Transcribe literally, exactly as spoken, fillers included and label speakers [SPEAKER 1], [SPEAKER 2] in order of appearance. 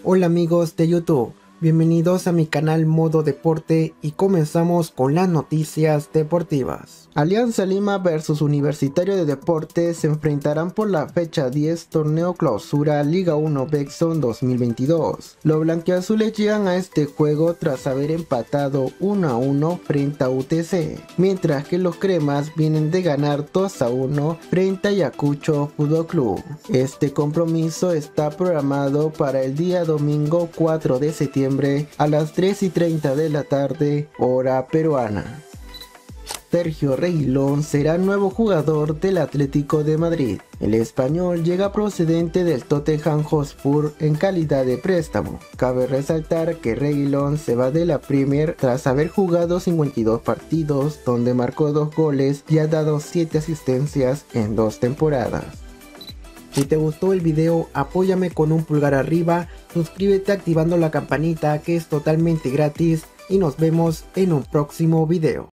[SPEAKER 1] Hola amigos de YouTube, bienvenidos a mi canal Modo Deporte y comenzamos con las noticias deportivas. Alianza Lima versus Universitario de Deportes se enfrentarán por la fecha diez Torneo Clausura Liga uno Bexon dos mil veintidós. Los blanquiazules llegan a este juego tras haber empatado uno a uno frente a U T C, mientras que los cremas vienen de ganar dos a uno frente a Ayacucho Fútbol Club. Este compromiso está programado para el día domingo cuatro de septiembre a las tres y treinta de la tarde, hora peruana. Sergio Reguilón será nuevo jugador del Atlético de Madrid. El español llega procedente del Tottenham Hotspur en calidad de préstamo. Cabe resaltar que Reguilón se va de la Premier tras haber jugado cincuenta y dos partidos, donde marcó dos goles y ha dado siete asistencias en dos temporadas. Si te gustó el video, apóyame con un pulgar arriba, suscríbete activando la campanita que es totalmente gratis y nos vemos en un próximo video.